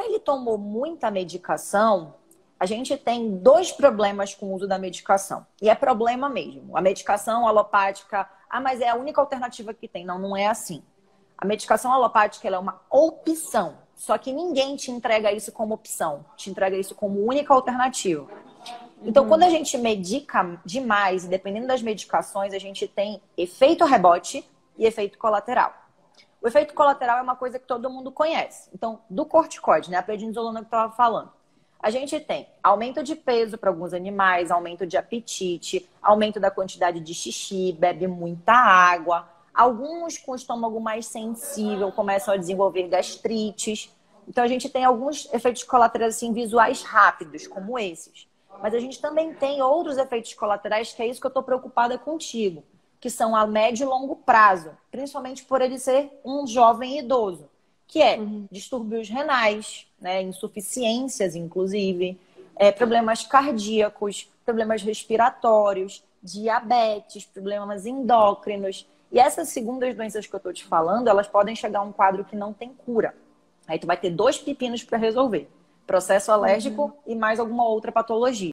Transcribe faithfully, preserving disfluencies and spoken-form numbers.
ele tomou muita medicação, a gente tem dois problemas com o uso da medicação. E é problema mesmo. A medicação alopática, ah, mas é a única alternativa que tem. Não, não é assim. A medicação alopática ela é uma opção. Só que ninguém te entrega isso como opção. Te entrega isso como única alternativa. Então, uhum. quando a gente medica demais, dependendo das medicações, a gente tem efeito rebote e efeito colateral. O efeito colateral é uma coisa que todo mundo conhece. Então, do corticoide, né? A prednisolona que eu estava falando. A gente tem aumento de peso para alguns animais, aumento de apetite, aumento da quantidade de xixi, bebe muita água. Alguns com estômago mais sensível começam a desenvolver gastrites. Então, a gente tem alguns efeitos colaterais assim, visuais rápidos, como esses. Mas a gente também tem outros efeitos colaterais, que é isso que eu estou preocupada contigo, que são a médio e longo prazo, principalmente por ele ser um jovem idoso, que é uhum. distúrbios renais, né, insuficiências, inclusive, é, problemas cardíacos, problemas respiratórios, diabetes, problemas endócrinos. E essas segundas doenças que eu estou te falando, elas podem chegar a um quadro que não tem cura. Aí tu vai ter dois pepinos para resolver. Processo alérgico uhum. e mais alguma outra patologia.